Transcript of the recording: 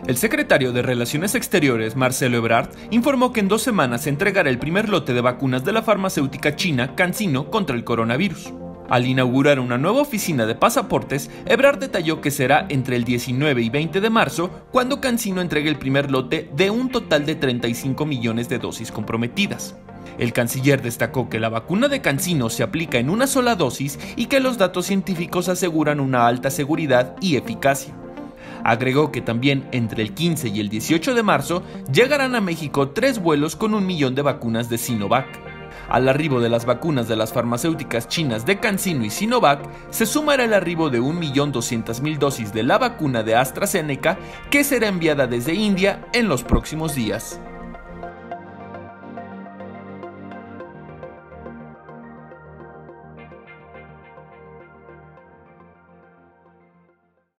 El secretario de Relaciones Exteriores, Marcelo Ebrard, informó que en 2 semanas se entregará el primer lote de vacunas de la farmacéutica china CanSino contra el coronavirus. Al inaugurar una nueva oficina de pasaportes, Ebrard detalló que será entre el 19 y 20 de marzo cuando CanSino entregue el primer lote de un total de 35 millones de dosis comprometidas. El canciller destacó que la vacuna de CanSino se aplica en una sola dosis y que los datos científicos aseguran una alta seguridad y eficacia. Agregó que también entre el 15 y el 18 de marzo llegarán a México 3 vuelos con 1 millón de vacunas de Sinovac. Al arribo de las vacunas de las farmacéuticas chinas de CanSino y Sinovac, se sumará el arribo de 1.200.000 dosis de la vacuna de AstraZeneca, que será enviada desde India en los próximos días.